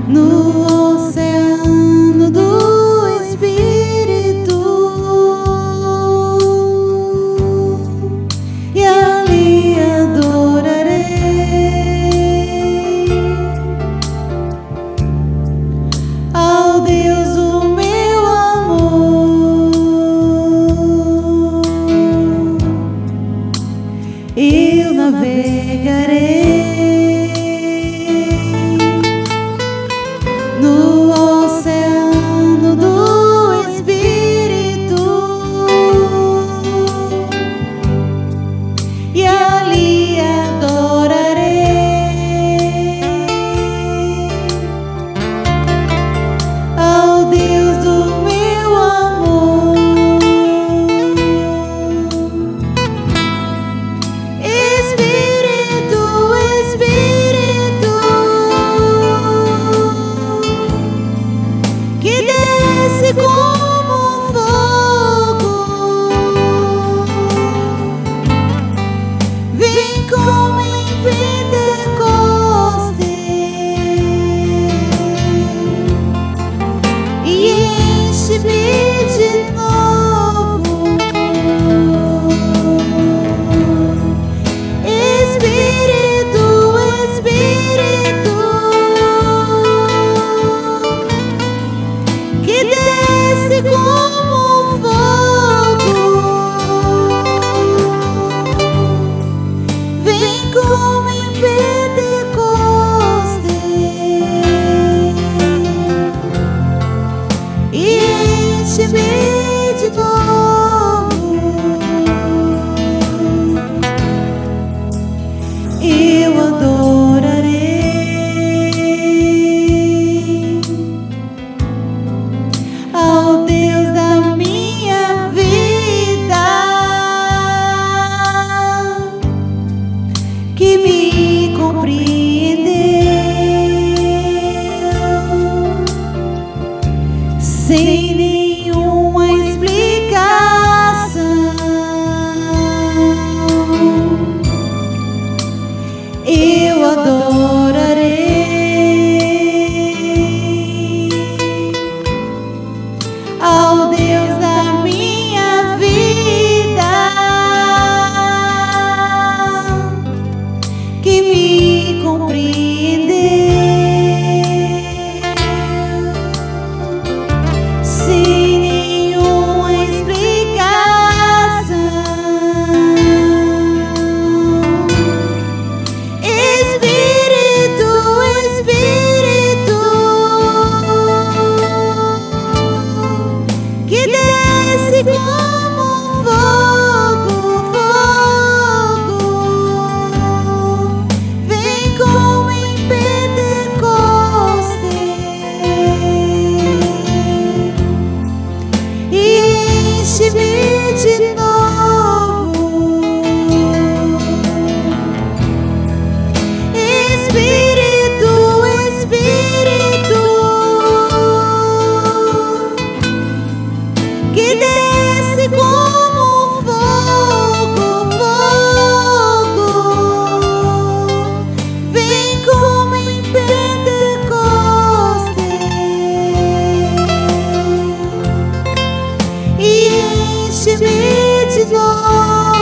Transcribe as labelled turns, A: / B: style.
A: no oceano do Espírito, e ali adorarei ao Deus do meu amor. Eu navegarei no oceano do Espírito, e ali adorarei ao Deus do meu amor. Espírito, Espírito, que desce como fogo, vem como em Pentecostes e enche-me de novo. Espírito, Espírito, que desce como fogo, vem como em Pentecostes e enche-me de novo. Eu adorarei ao Deus da minha vida, que me compreendeu sem nenhuma explicação. Eu adorarei ao Deus da minha vida, que me compreendeu sem nenhuma explicação. Espírito, Espírito, que desce como fogo, fogo, vem como em Pentecostes e enche-me de novo. Espírito, Espírito, que desce como fogo, fogo, vem como em Pentecostes e enche-me de novo.